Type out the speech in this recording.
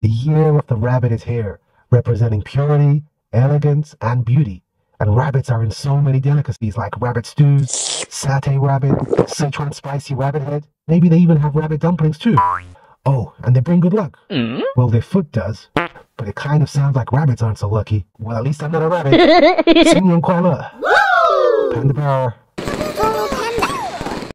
The year of the rabbit is here, representing purity, elegance, and beauty. And rabbits are in so many delicacies like rabbit stew, satay rabbit, Sichuan spicy rabbit head. Maybe they even have rabbit dumplings too. Oh, and they bring good luck. Well, their foot does. But it kind of sounds like rabbits aren't so lucky. Well, at least I'm not a rabbit. Sing Kuala. Panda Bear.